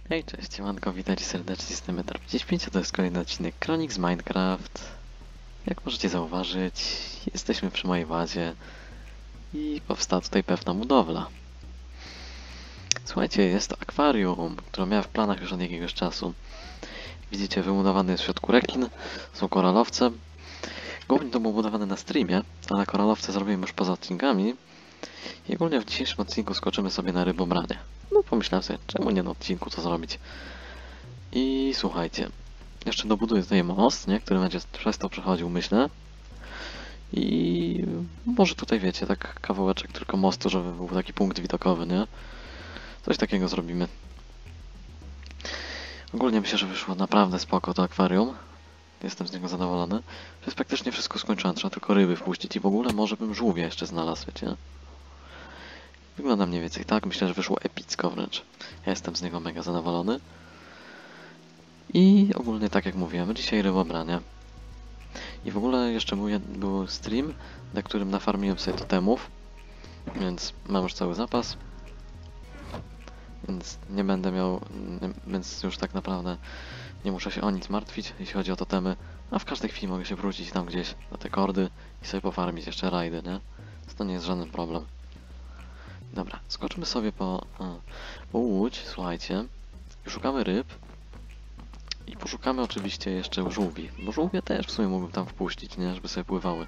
Hej, cześć, siemanko, witajcie serdecznie, jestem Metar55, a to jest kolejny odcinek Kronik z Minecraft. Jak możecie zauważyć, jesteśmy przy mojej bazie i powstała tutaj pewna budowla. Słuchajcie, jest to akwarium, które miałem w planach już od jakiegoś czasu. Widzicie, wybudowany jest w środku rekin, są koralowce. Głównie to było budowane na streamie, ale koralowce zrobimy już poza odcinkami. I ogólnie w dzisiejszym odcinku skoczymy sobie na rybobranie. No pomyślałem sobie, czemu nie na odcinku to zrobić. I słuchajcie, jeszcze dobuduję tutaj most, nie? Który będzie przez to przechodził, myślę. I może tutaj, wiecie, tak kawałeczek tylko mostu, żeby był taki punkt widokowy, nie? Coś takiego zrobimy. Ogólnie myślę, że wyszło naprawdę spoko to akwarium. Jestem z niego zadowolony. To jest praktycznie wszystko skończone, trzeba tylko ryby wpuścić i w ogóle może bym żółwia jeszcze znalazł, wiecie? Wygląda mniej więcej tak, myślę, że wyszło epicko wręcz. Ja jestem z niego mega zadowolony. I ogólnie tak jak mówiłem, dzisiaj rybobranie. I w ogóle jeszcze był stream, na którym nafarmiłem sobie totemów. Więc mam już cały zapas. Więc nie będę miał, więc już tak naprawdę nie muszę się o nic martwić, jeśli chodzi o totemy. A w każdej chwili mogę się wrócić tam gdzieś do te kordy i sobie pofarmić jeszcze rajdy, nie? Więc to nie jest żaden problem. Dobra, skoczymy sobie po łódź, słuchajcie. I szukamy ryb. I poszukamy oczywiście jeszcze żółwi, bo żółwie też w sumie mógłbym tam wpuścić, nie? Żeby sobie pływały.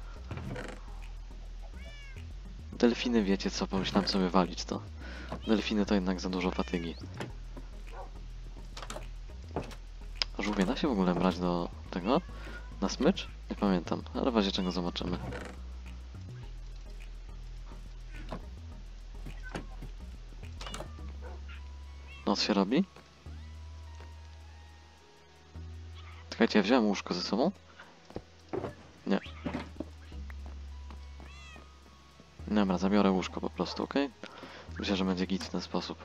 Delfiny, wiecie co, pomyślałem sobie walić to. Delfiny to jednak za dużo fatygi. Żółwie da się w ogóle brać do tego? Na smycz? Nie pamiętam, ale w razie czego zobaczymy. Noc się robi? Czekajcie, ja wziąłem łóżko ze sobą? Nie. Dobra, zabiorę łóżko po prostu, ok? Myślę, że będzie git w ten sposób.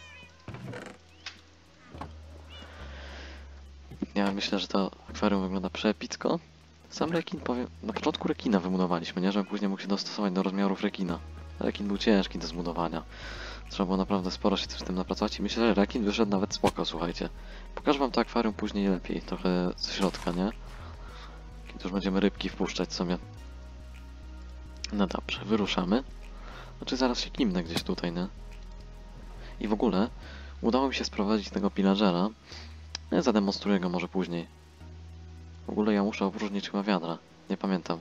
Ja myślę, że to akwarium wygląda przeepicko. Sam rekin, powiem, na początku rekina wybudowaliśmy, nie? Żeby później mógł się dostosować do rozmiarów rekina. Rekin był ciężki do zbudowania. Trzeba było naprawdę sporo się z tym napracować i myślę, że rekin wyszedł nawet spoko, słuchajcie. Pokażę wam to akwarium później lepiej, trochę ze środka, nie? Kiedy już będziemy rybki wpuszczać sobie. No dobrze, wyruszamy. Znaczy zaraz się kimnę gdzieś tutaj, nie? I w ogóle udało mi się sprowadzić tego pillagera. Ja zademonstruję go może później. W ogóle ja muszę opróżnić chyba wiadra. Nie pamiętam.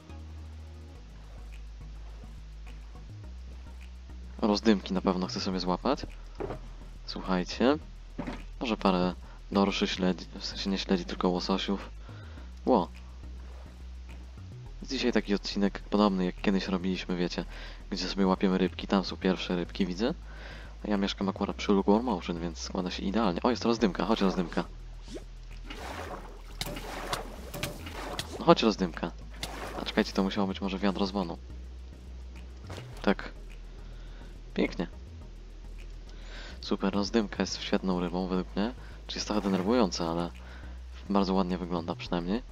Rozdymki na pewno chcę sobie złapać. Słuchajcie. Może parę dorszy śledzi. W sensie nie śledzi, tylko łososiów. Ło. Dzisiaj taki odcinek podobny jak kiedyś robiliśmy, wiecie. Gdzie sobie łapiemy rybki. Tam są pierwsze rybki, widzę. A ja mieszkam akurat przy Lukewarm Ocean, więc składa się idealnie. O, jest rozdymka. Chodź rozdymka. No chodź rozdymka. A czekajcie, to musiało być może wiadro dzwonu. Tak. Pięknie. Super, rozdymka jest świetną rybą według mnie. Czy jest trochę denerwująca, ale bardzo ładnie wygląda przynajmniej.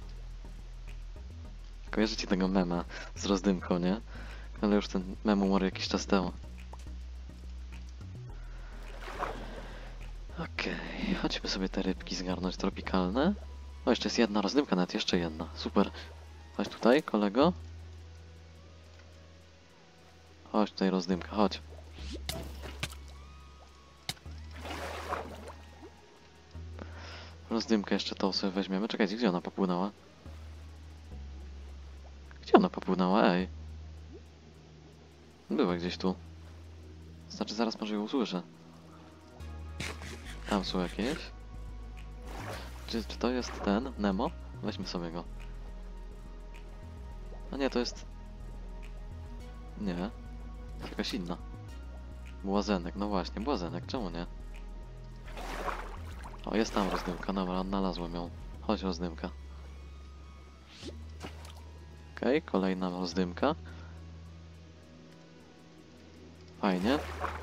Kojarzycie tego mema z rozdymką, nie? Ale już ten mem umarł jakiś czas temu. Okej, chodźmy sobie te rybki zgarnąć tropikalne. O, jeszcze jest jedna rozdymka, nawet jeszcze jedna. Super. Chodź tutaj, kolego. Chodź tutaj, rozdymka, chodź. Rozdymkę jeszcze tą sobie weźmiemy. Czekajcie, gdzie ona popłynęła? Gdzie ona popłynęła, ej? Była gdzieś tu. Znaczy, zaraz może ją usłyszę. Tam są jakieś. Czy to jest ten? Nemo? Weźmy sobie go. A nie, to jest... Nie. Jakaś inna. Błazenek, no właśnie, błazenek, czemu nie? O, jest tam rozdymka, dobra, odnalazłem ją. Chodź rozdymka. Okej, kolejna rozdymka. Fajnie.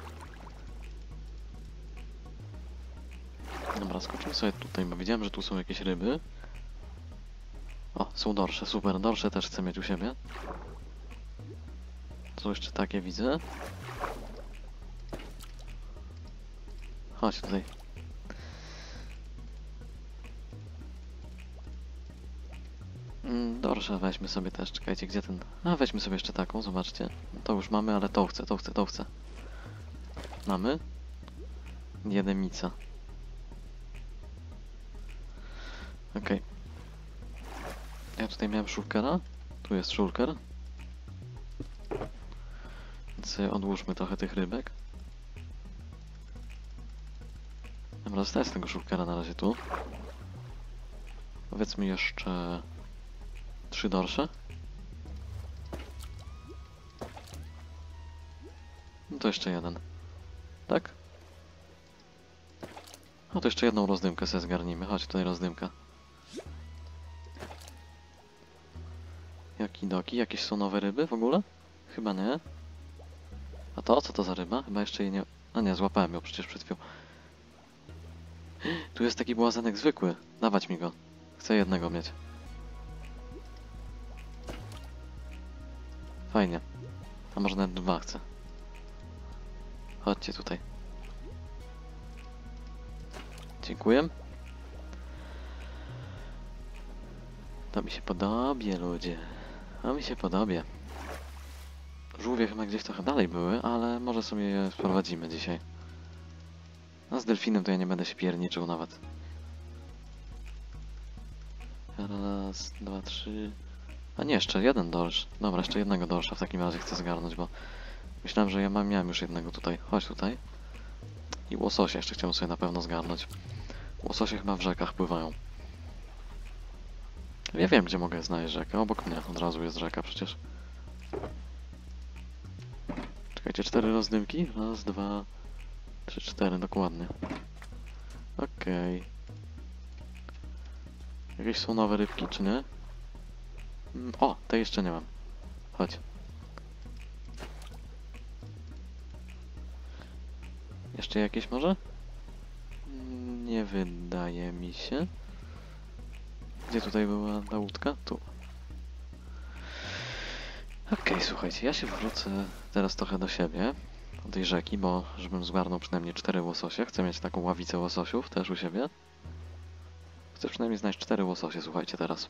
Dobra, skoczymy sobie tutaj, bo widziałem, że tu są jakieś ryby. O, są dorsze, super, dorsze też chcę mieć u siebie. Są jeszcze takie, widzę. Chodź tutaj. Dorsze weźmy sobie też, czekajcie, gdzie ten... A, weźmy sobie jeszcze taką, zobaczcie. To już mamy, ale to chcę, to chcę, to chcę. Mamy? Jedemica. Okej. Ja tutaj miałem shulkera. Tu jest shulker. Więc sobie odłóżmy trochę tych rybek. Dobra, zostaję z tego shulkera na razie tu. Powiedzmy jeszcze... 3 dorsze. No to jeszcze jeden. Tak? No to jeszcze jedną rozdymkę sobie zgarnijmy. Chodź tutaj rozdymka. Jakidoki? Jakieś są nowe ryby w ogóle? Chyba nie. A to? Co to za ryba? Chyba jeszcze jej nie... A nie, złapałem ją przecież przed chwilą. Tu jest taki błazenek zwykły. Dawać mi go. Chcę jednego mieć. Fajnie. A może nawet 2 chcę. Chodźcie tutaj. Dziękuję. To mi się podobie, ludzie. To mi się podobie. Żółwie chyba gdzieś trochę dalej były, ale może sobie je sprowadzimy dzisiaj. A z delfinem to ja nie będę się pierniczył nawet. Raz, 2, 3... A nie, jeszcze jeden dorsz. Dobra, jeszcze jednego dorsza w takim razie chcę zgarnąć, bo... Myślałem, że ja miałem już jednego tutaj. Chodź tutaj. I łososie jeszcze chciałem sobie na pewno zgarnąć. Łososie chyba w rzekach pływają. Ja wiem, gdzie mogę znaleźć rzekę. Obok mnie od razu jest rzeka przecież. Czekajcie, 4 rozdymki? Raz, 2, 3, 4, dokładnie. Okej. Jakieś są nowe rybki, czy nie? O, tej jeszcze nie mam. Chodź. Jeszcze jakieś może? Nie wydaje mi się. Gdzie tutaj była ta łódka? Tu. Okej, słuchajcie, ja się wrócę teraz trochę do siebie, do tej rzeki, bo żebym zgarnął przynajmniej 4 łososie. Chcę mieć taką ławicę łososiów też u siebie. Chcę przynajmniej znaleźć 4 łososie, słuchajcie, teraz.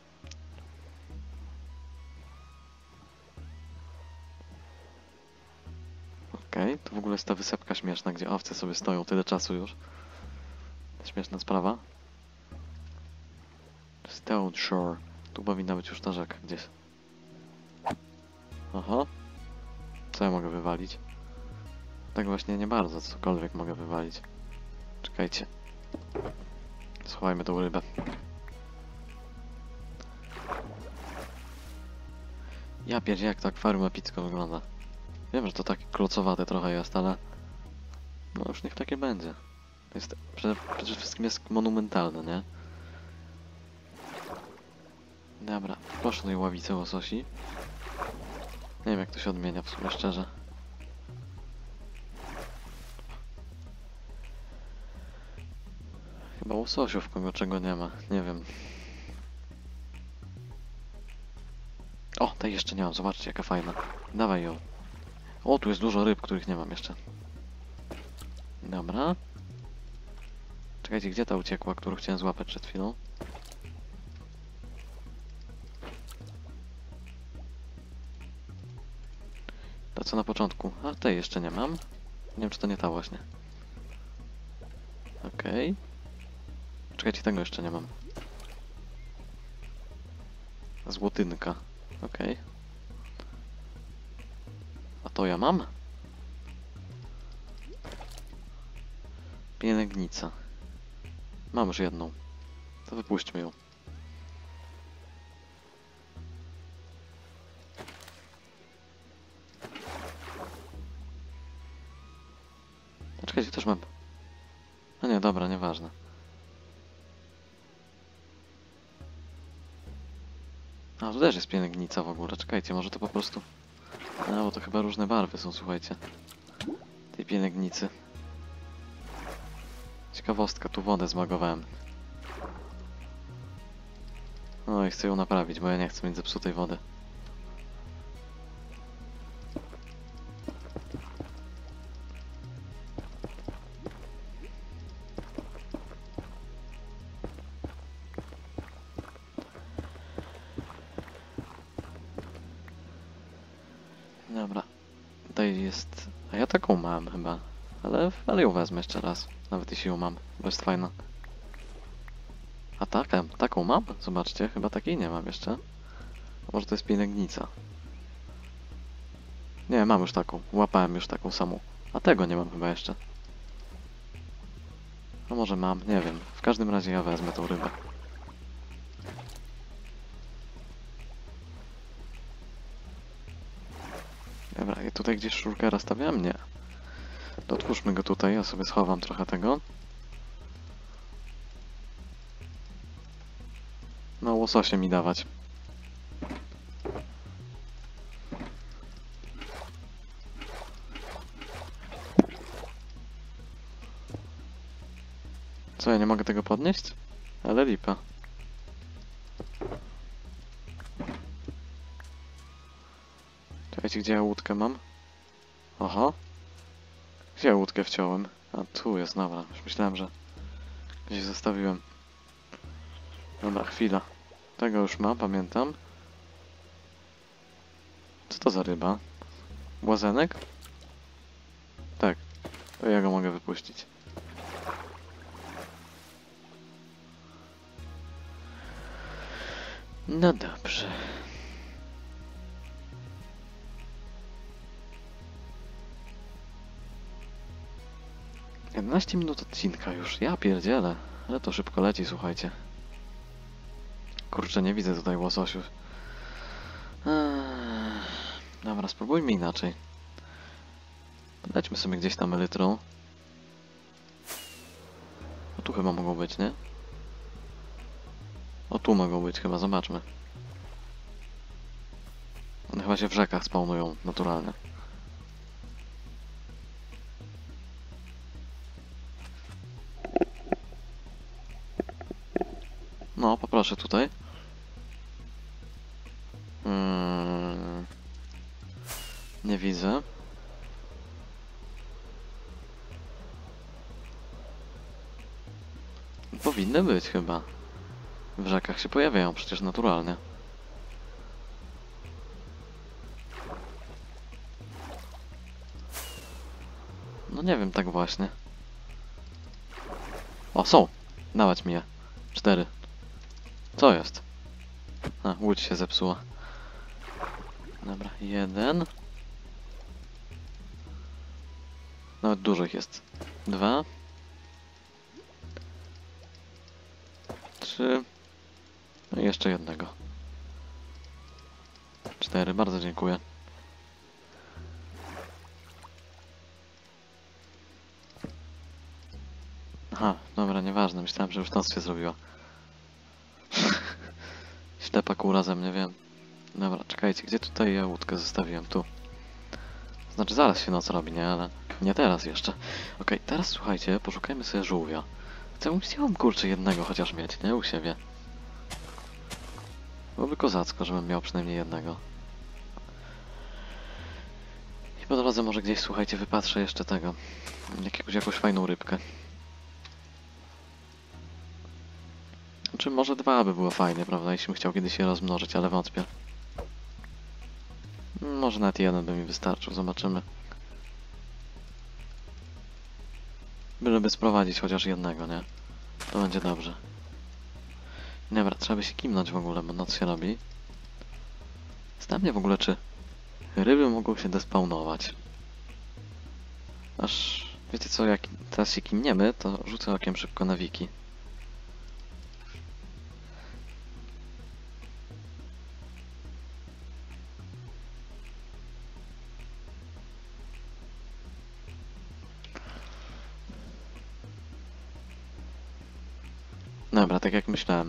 Okej, to w ogóle jest ta wysepka śmieszna, gdzie owce sobie stoją tyle czasu już. Śmieszna sprawa. Stone Shore. Tu powinna być już ta rzeka gdzieś. Aha. Co ja mogę wywalić? Tak właśnie nie bardzo, cokolwiek mogę wywalić. Czekajcie. Schowajmy tą rybę. Ja pierdzie, jak to akwarium epicko wygląda. Wiem, że to takie klocowate trochę jest, ale... No już niech takie będzie. To jest... Przede wszystkim jest monumentalne, nie? Dobra, proszę tutaj ławicę łososi. Nie wiem, jak to się odmienia w sumie, szczerze. Chyba łososiów, kogo czego nie ma, nie wiem. O, tej jeszcze nie mam, zobaczcie jaka fajna. Dawaj ją. O, tu jest dużo ryb, których nie mam jeszcze. Dobra. Czekajcie, gdzie ta uciekła, którą chciałem złapać przed chwilą? To co na początku? A tej jeszcze nie mam. Nie wiem, czy to nie ta właśnie. Okej. Czekajcie, tego jeszcze nie mam. Złotynka. Okej. A to ja mam? Pielęgnica. Mam już jedną. To wypuśćmy ją. Czekajcie, też mam. A nie, dobra, nieważne. A, tu też jest pielęgnica w ogóle. Czekajcie, może to po prostu... A, bo to chyba różne barwy są, słuchajcie. Tej pielęgnicy. Ciekawostka, tu wodę zmagowałem. No i chcę ją naprawić, bo ja nie chcę mieć zepsutej wody. Dobra. Tutaj jest... A ja taką mam chyba. Ale ją wezmę jeszcze raz. Nawet jeśli ją mam. Bo jest fajna. A taką mam? Zobaczcie, chyba takiej nie mam jeszcze. A może to jest pielęgnica? Nie, mam już taką. Łapałem już taką samą. A tego nie mam chyba jeszcze. A może mam, nie wiem. W każdym razie ja wezmę tą rybę. Dobra, ja tutaj gdzieś szurkera stawiam? Nie. To otwórzmy go tutaj, ja sobie schowam trochę tego. No, łososie mi dawać. Co, ja nie mogę tego podnieść? Ale lipa. Czekajcie, gdzie ja łódkę mam? Oho. Gdzie ja łódkę wciąłem? A, tu jest, dobra. Już myślałem, że gdzieś zostawiłem. Dobra, chwila. Tego już mam, pamiętam. Co to za ryba? Błazenek? Tak. To ja go mogę wypuścić. No dobrze. 11 minut odcinka już. Ja pierdzielę. Ale to szybko leci, słuchajcie. Kurczę, nie widzę tutaj łososiów. Dobra, spróbujmy inaczej. Lećmy sobie gdzieś tam elytrą. O, tu chyba mogą być, nie? O, tu mogą być chyba, zobaczmy. One chyba się w rzekach spawnują naturalnie. No, poproszę tutaj. Nie widzę. Powinny być chyba. W rzekach się pojawiają przecież naturalnie. No nie wiem, tak właśnie. O, są! Dawać mi je. 4. Co jest? A, łódź się zepsuła. Dobra, 1. Nawet dużo ich jest. 2. 3. No i jeszcze jednego. 4. Bardzo dziękuję. Aha, dobra, nieważne. Myślałem, że już noc się zrobiła. Ślepa kura ze mnie, wiem. Dobra, czekajcie, gdzie tutaj ja łódkę zostawiłem? Tu. Znaczy zaraz się noc robi, nie? Ale nie teraz jeszcze. Okej, teraz słuchajcie, poszukajmy sobie żółwia. Chciałbym kurczę jednego chociaż mieć, nie? U siebie. Byłoby kozacko, żebym miał przynajmniej jednego. I po drodze może gdzieś, słuchajcie, wypatrzę jeszcze tego. Jakąś fajną rybkę. Znaczy może 2 by było fajnie, prawda? Jeśli bym chciał kiedyś się rozmnożyć, ale wątpię. Może nawet 1 by mi wystarczył, zobaczymy. Byleby sprowadzić chociaż jednego, nie? To będzie dobrze. Dobra, trzeba by się kimnąć w ogóle, bo noc się robi. Znam mnie w ogóle, czy ryby mogą się despawnować. Aż, wiecie co, jak teraz się kimniemy, to rzucę okiem szybko na wiki. Dobra, tak jak myślałem.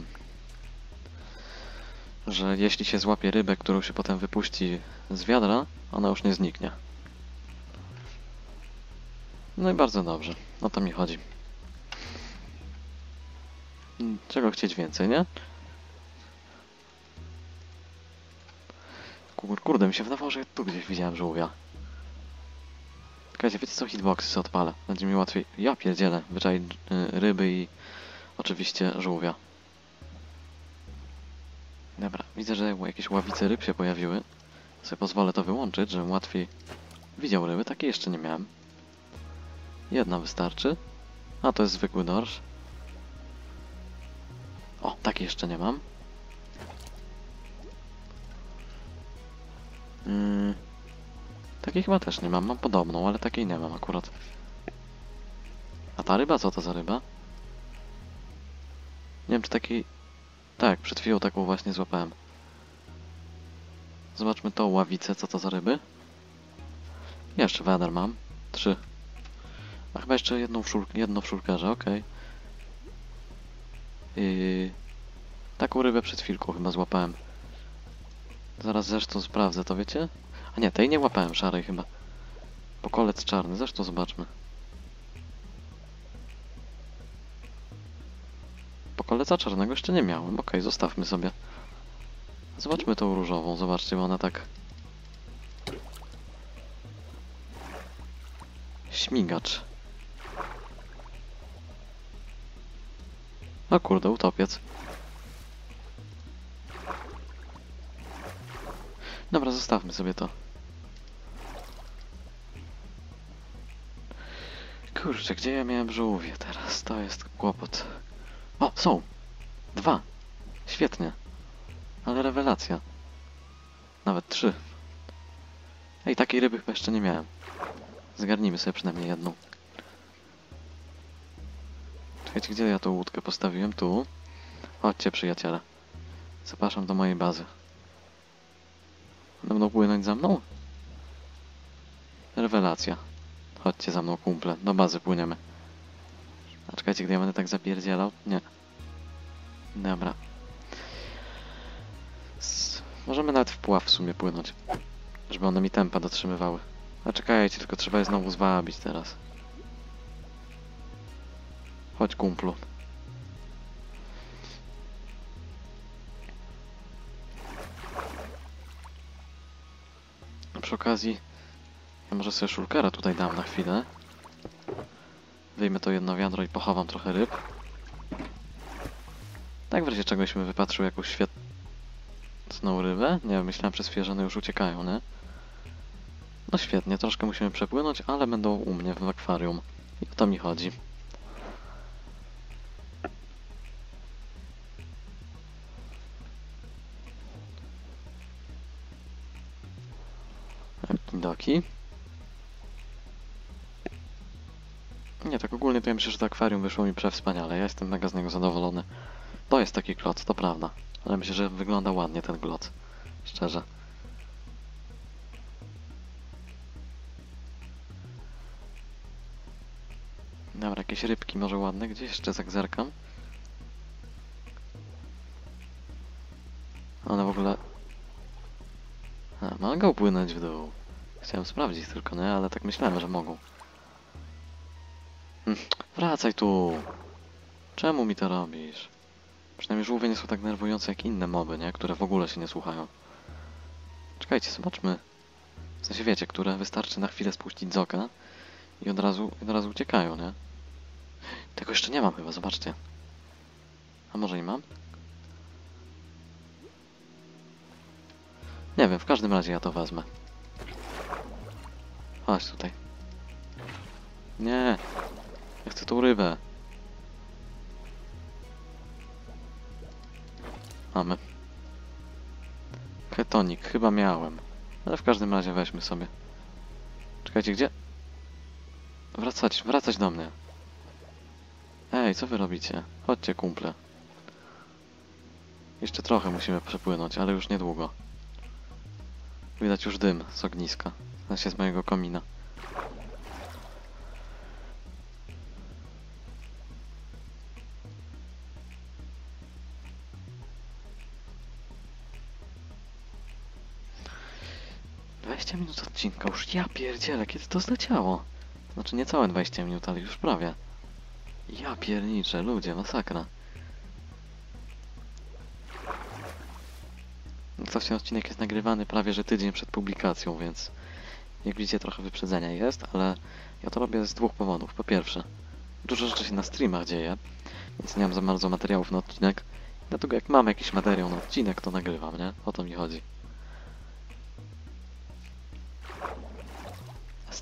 Że jeśli się złapie rybę, którą się potem wypuści z wiadra, ona już nie zniknie. No i bardzo dobrze. O to mi chodzi. Czego chcieć więcej, nie? Kurde, mi się wydawało, że ja tu gdzieś widziałem żółwia. Czekajcie, wiecie co? Hitboxy sobie odpalę. Będzie mi łatwiej. Ja pierdzielę. Wyczaić ryby i oczywiście żółwia. Dobra, widzę, że jakieś ławice ryb się pojawiły. Sobie pozwolę to wyłączyć, żebym łatwiej widział ryby. Takiej jeszcze nie miałem. Jedna wystarczy. A to jest zwykły dorsz. O, takiej jeszcze nie mam. Takiej chyba też nie mam. Mam podobną, ale takiej nie mam akurat. A ta ryba? Co to za ryba? Nie wiem, czy takiej... Tak, przed chwilą taką właśnie złapałem. Zobaczmy tą ławicę. Co to za ryby? Jeszcze wiader mam. 3. A chyba jeszcze jedno w szulkarze, okej. Taką rybę przed chwilką chyba złapałem. Zaraz zresztą sprawdzę, to wiecie? A nie, tej nie łapałem, szarej chyba. Pokolec czarny, zresztą zobaczmy. Pokoleca czarnego jeszcze nie miałem, okej, zostawmy sobie. Zobaczmy tą różową, zobaczcie, bo ona tak... Śmigacz. O kurde, utopiec. Dobra, zostawmy sobie to. Kurczę, gdzie ja miałem żółwie teraz? To jest kłopot. O, są! 2! Świetnie. Ale rewelacja. Nawet 3. Ej, takiej ryby chyba jeszcze nie miałem. Zgarnijmy sobie przynajmniej jedną. Czekajcie, gdzie ja tą łódkę postawiłem? Tu. Chodźcie, przyjaciele. Zapraszam do mojej bazy. Będą płynąć za mną? Rewelacja. Chodźcie za mną, kumple. Do bazy płyniemy. A czekajcie, gdy ja będę tak zapierdzielał? Nie. Dobra. Możemy nawet w pław w sumie płynąć. Żeby one mi tempa dotrzymywały. A czekajcie, tylko trzeba je znowu zwabić teraz. Chodź, kumplu. A przy okazji... Ja może sobie szulkera tutaj dam na chwilę. Wyjmę to jedno wiadro i pochowam trochę ryb. Tak w razie czegoś mi wypatrzył jakąś świetną rybę. Nie wiem, myślałem przez chwilę, że one już uciekają, nie? No świetnie, troszkę musimy przepłynąć, ale będą u mnie w akwarium. I o to mi chodzi. Okidoki. Nie, tak ogólnie to ja myślę, że to akwarium wyszło mi przewspaniale. Ja jestem mega z niego zadowolony. To jest taki kloc, to prawda. Ale myślę, że wygląda ładnie ten kloc. Szczerze. Dobra, jakieś rybki może ładne. Gdzieś jeszcze zerkam. One w ogóle... A, mogą płynąć w dół. Chciałem sprawdzić tylko, nie? Ale tak myślałem, że mogą. Wracaj tu! Czemu mi to robisz? Przynajmniej żółwie nie są tak nerwujące jak inne moby, nie? Które w ogóle się nie słuchają. Czekajcie, zobaczmy. W sensie wiecie, które wystarczy na chwilę spuścić z oka i od razu uciekają, nie? Tego jeszcze nie mam chyba, zobaczcie. A może i mam? Nie wiem, w każdym razie ja to wezmę. Chodź tutaj. Nie! Ja chcę tą rybę. Mamy. Ketonik, chyba miałem. Ale w każdym razie weźmy sobie. Czekajcie, gdzie? Wracać do mnie. Ej, co wy robicie? Chodźcie, kumple. Jeszcze trochę musimy przepłynąć, ale już niedługo. Widać już dym z ogniska. Znaczy z mojego komina. Minut odcinka, już ja pierdzielę, kiedy to zleciało? Znaczy niecałe 20 minut, ale już prawie. Ja pierniczę, ludzie, masakra. To ten odcinek jest nagrywany prawie że tydzień przed publikacją, więc jak widzicie trochę wyprzedzenia jest, ale ja to robię z dwóch powodów. Po pierwsze, dużo rzeczy się na streamach dzieje, więc nie mam za bardzo materiałów na odcinek. Dlatego jak mam jakiś materiał na odcinek, to nagrywam, nie? O to mi chodzi.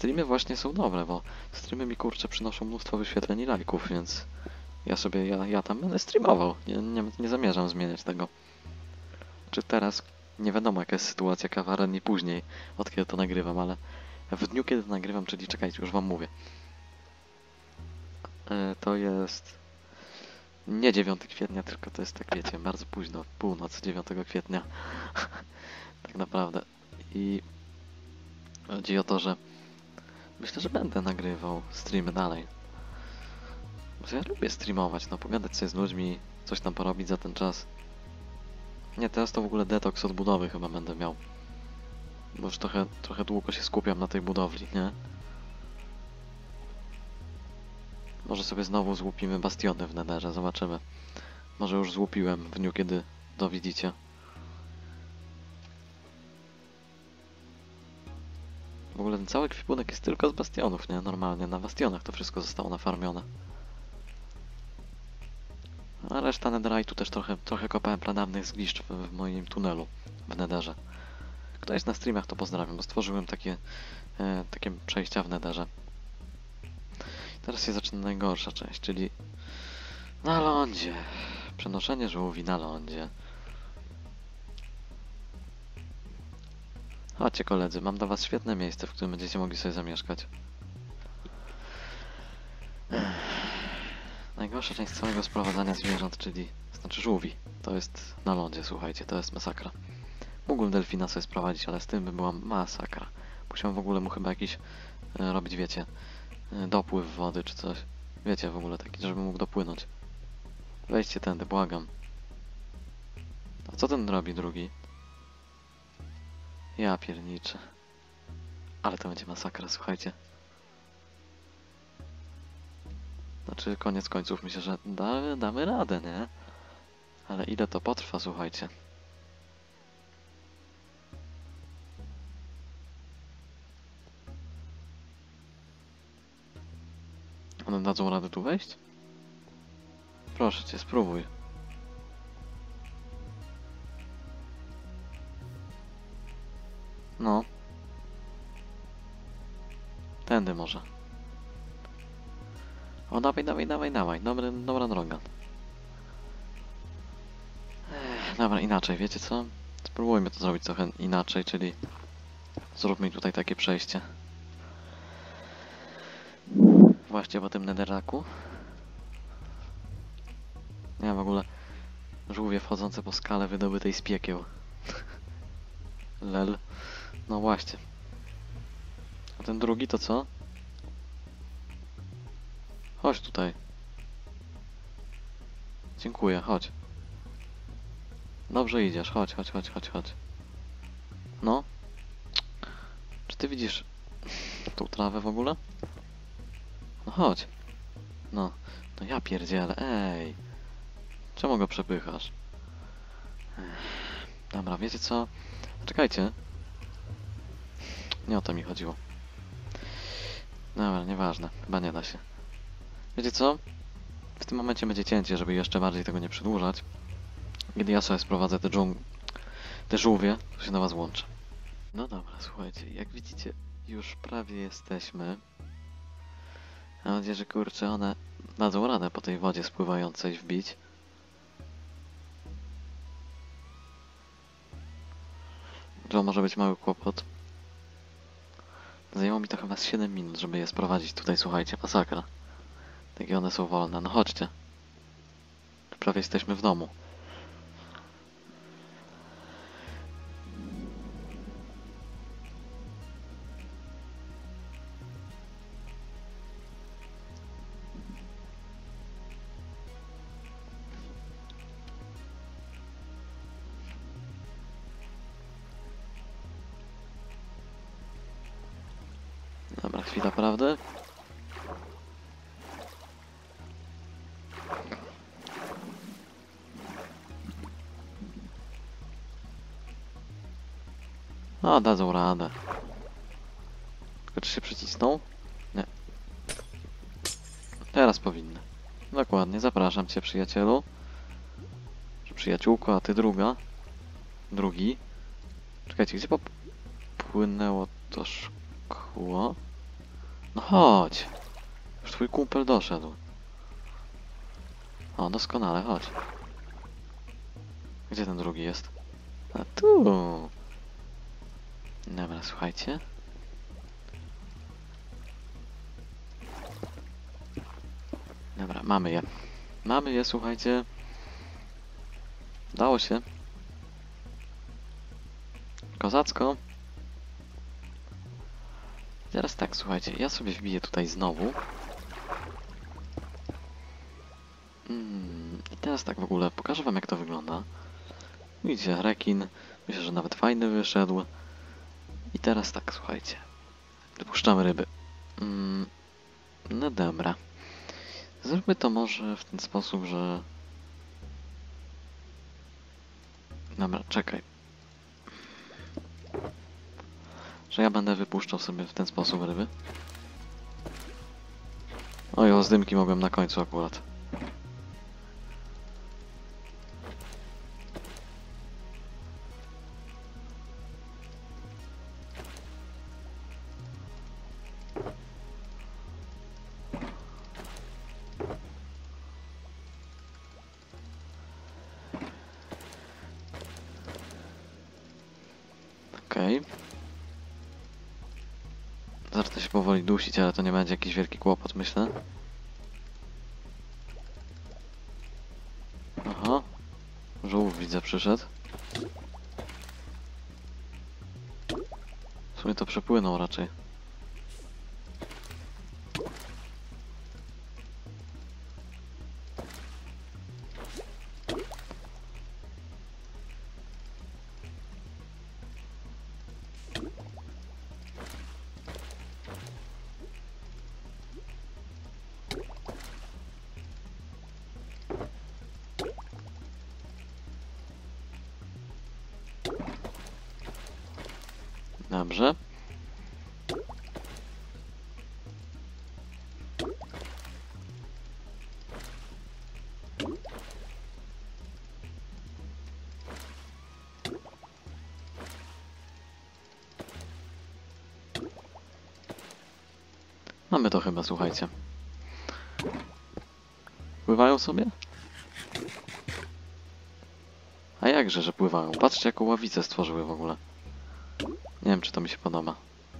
streamy właśnie są dobre, bo streamy mi kurczę przynoszą mnóstwo wyświetleń i lajków, więc ja tam będę streamował. Nie zamierzam zmieniać tego. Czy teraz nie wiadomo jaka jest sytuacja parę dni później, od kiedy to nagrywam, ale w dniu kiedy to nagrywam, czyli czekajcie, już wam mówię. To jest nie 9 kwietnia, tylko to jest tak wiecie, bardzo późno, północ 9 kwietnia. Tak naprawdę. I chodzi o to, że myślę, że będę nagrywał streamy dalej. Bo ja lubię streamować, no pogadać sobie z ludźmi, coś tam porobić za ten czas. Nie, teraz to w ogóle detoks od budowy chyba będę miał. Bo już trochę długo się skupiam na tej budowli, nie? Może sobie znowu złupimy bastiony w Netherze, zobaczymy. Może już złupiłem w dniu, kiedy to widzicie. W ogóle ten cały ekwipunek jest tylko z bastionów, nie? Normalnie na bastionach to wszystko zostało nafarmione. A reszta netherite'u też trochę kopałem pradawnych zgliszcz w moim tunelu w Netherze. Kto jest na streamach, to pozdrawiam, bo stworzyłem takie przejścia w Netherze. Teraz się zaczyna najgorsza część, czyli na lądzie. Przenoszenie żółwi na lądzie. Chodźcie koledzy, mam dla was świetne miejsce, w którym będziecie mogli sobie zamieszkać. Najgorsza część całego sprowadzania zwierząt, czyli znaczy żółwi. To jest na lądzie, słuchajcie, to jest masakra. Mógłbym delfina sobie sprowadzić, ale z tym by była masakra. Musiałem w ogóle mu chyba jakiś robić, wiecie, dopływ wody czy coś. Wiecie, w ogóle taki, żeby mógł dopłynąć. Wejdźcie tędy, błagam. A co ten robi drugi? Ja pierniczę. Ale to będzie masakra, słuchajcie. Znaczy, koniec końców myślę, że damy radę, nie? Ale ile to potrwa, słuchajcie. One dadzą radę tu wejść? Proszę cię, spróbuj. No. Tędy może. O, dawaj. Dobra droga. Dobra, inaczej, wiecie co? Spróbujmy to zrobić trochę inaczej, czyli zróbmy tutaj takie przejście. Właśnie po tym netherraku. Nie, w ogóle żółwie wchodzące po skale wydobytej z piekieł. Lel. No właśnie. A ten drugi to co? Chodź tutaj. Dziękuję, chodź. Dobrze idziesz, chodź. No. Czy ty widzisz tą trawę w ogóle? No chodź. No ja pierdzielę, ej. Czemu go przepychasz? Dobra, wiecie co? Czekajcie. Nie o to mi chodziło. Dobra, nieważne. Chyba nie da się. Wiecie co? W tym momencie będzie cięcie, żeby jeszcze bardziej tego nie przedłużać. Kiedy ja sobie sprowadzę te żółwie, to się na was łączę. No dobra, słuchajcie, jak widzicie, już prawie jesteśmy. Mam nadzieję, że kurczę, one dadzą radę po tej wodzie spływającej wbić. To może być mały kłopot. Zajęło mi to chyba z 7 minut, żeby je sprowadzić tutaj, słuchajcie, masakra. Takie one są wolne, no chodźcie. Prawie jesteśmy w domu. Dobra, chwila prawdy. No, dadzą radę. Tylko czy się przycisnął? Nie. Teraz powinny. Dokładnie, zapraszam cię, przyjacielu. Czy przyjaciółko, a ty druga. Drugi. Czekajcie, gdzie popłynęło to szkło? No chodź. Już twój kumpel doszedł. O, doskonale, chodź. Gdzie ten drugi jest? A tu. Dobra, słuchajcie. Dobra, mamy je. Mamy je, słuchajcie. Dało się. Kozacko. Teraz tak, słuchajcie, ja sobie wbiję tutaj znowu. I teraz tak w ogóle, pokażę wam jak to wygląda. Widzicie, rekin. Myślę, że nawet fajny wyszedł. I teraz tak, słuchajcie. Wypuszczamy ryby. No dobra. Zróbmy to może w ten sposób, że... Dobra, czekaj. Że ja będę wypuszczał sobie w ten sposób ryby. Oj, o zdymki mogłem na końcu akurat. Okej. Zacznę się powoli dusić, ale to nie będzie jakiś wielki kłopot, myślę. Aha. Żółw widzę przyszedł. W sumie to przepłynął raczej. Dobrze. Mamy to chyba, słuchajcie. Pływają sobie? A jakże, że pływają? Patrzcie, jaką ławicę stworzyły w ogóle. Nie wiem, czy to mi się podoba.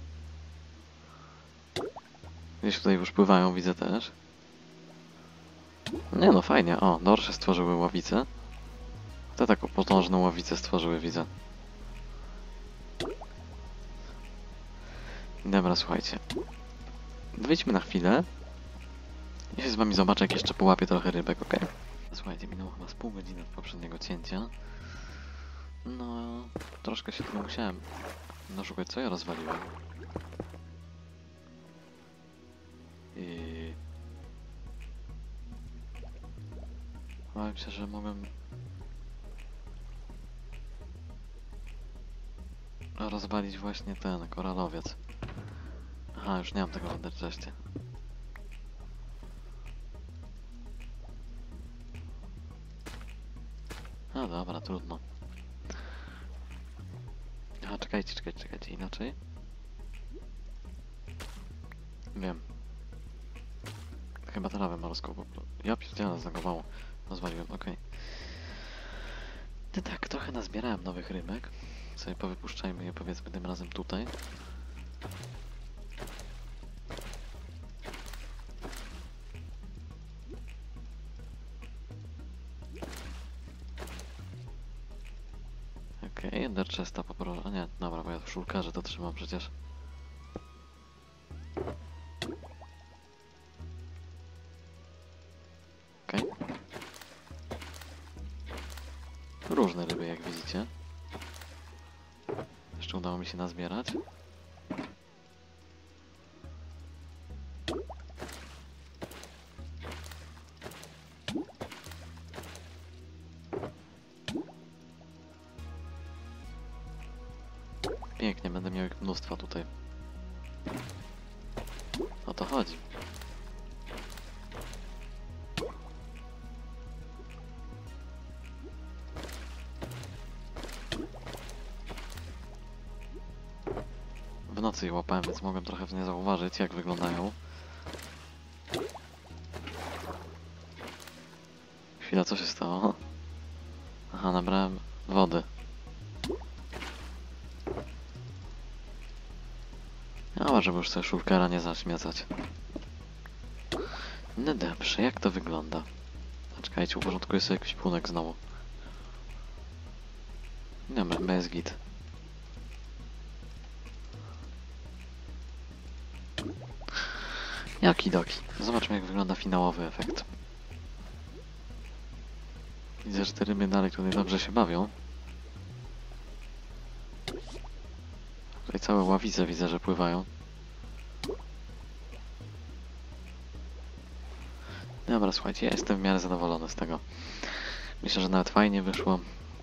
Gdzieś tutaj już pływają, widzę też. Nie no, fajnie. O, dorsze stworzyły ławicę. Te taką potężną ławicę stworzyły, widzę. Dobra, słuchajcie. Wyjdźmy na chwilę. Ja się z wami zobaczę, jak jeszcze połapię trochę rybek, ok? Słuchajcie, minęło chyba z pół godziny od poprzedniego cięcia. No, troszkę się tego musiałem szukać, co ja rozwaliłem. I... Bałem się, że mogłem... rozwalić właśnie ten koralowiec. Aha, już nie mam tego w Enderchestie. No dobra, trudno. Aha, czekajcie, inaczej. Wiem. Chyba trawę morską, bo... Ja pierdzielę, zagowało. Rozwaliłem, okej. No tak, trochę nazbierałem nowych rybek. Sobie powypuszczajmy je, powiedzmy, tym razem tutaj. Okej, Enderchesta poproszę. A nie, dobra, bo ja w szulkarze to trzymam przecież. Okej. Różne ryby, jak widzicie. Jeszcze udało mi się nazbierać. Pięknie, będę miał ich mnóstwo tutaj. O to chodzi. nocy je łapałem, więc mogłem trochę nie zauważyć, jak wyglądają. Chwila, co się stało? Aha, nabrałem wody. A żeby już sobie szulkera nie zaśmiecać. No dobrze, jak to wygląda? Czekajcie, uporządkuję sobie jakiś punek znowu. Dobra, bez git. Jakidoki. Zobaczmy, jak wygląda finałowy efekt. Widzę, że te ryby dalej tutaj dobrze się bawią. Tutaj całe ławice widzę, że pływają. Dobra, słuchajcie, ja jestem w miarę zadowolony z tego. Myślę, że nawet fajnie wyszło.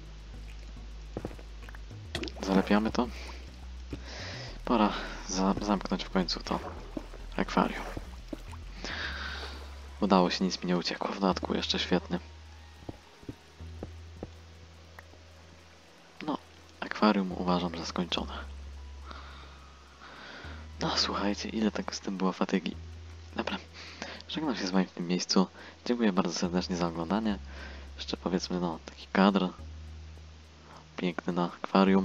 Zalepiamy to. Pora zamknąć w końcu to akwarium. Udało się, nic mi nie uciekło. W dodatku jeszcze świetnie. No, akwarium uważam za skończone. No, słuchajcie, ile tego z tym było fatygi. Dobra, żegnam się z wami w tym miejscu. Dziękuję bardzo serdecznie za oglądanie. Jeszcze powiedzmy, no, taki kadr. Piękny na akwarium.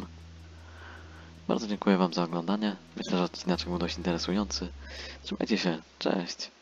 Bardzo dziękuję wam za oglądanie. Myślę, że odcinek był dość interesujący. Trzymajcie się, cześć!